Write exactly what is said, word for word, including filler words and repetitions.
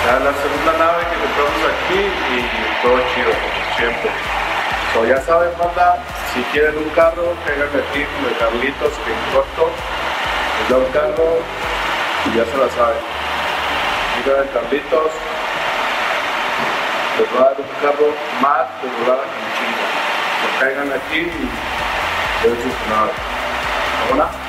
Ya la segunda nave que compramos aquí y todo chido, como siempre. So, ya saben, banda, si quieren un carro, caigan aquí con el Carlitos, que en corto les da un carro y ya se la saben. Digan el Carlitos, les va a dar un carro más de volada que en China. So, caigan aquí y den sus naves. ¿Cómo no?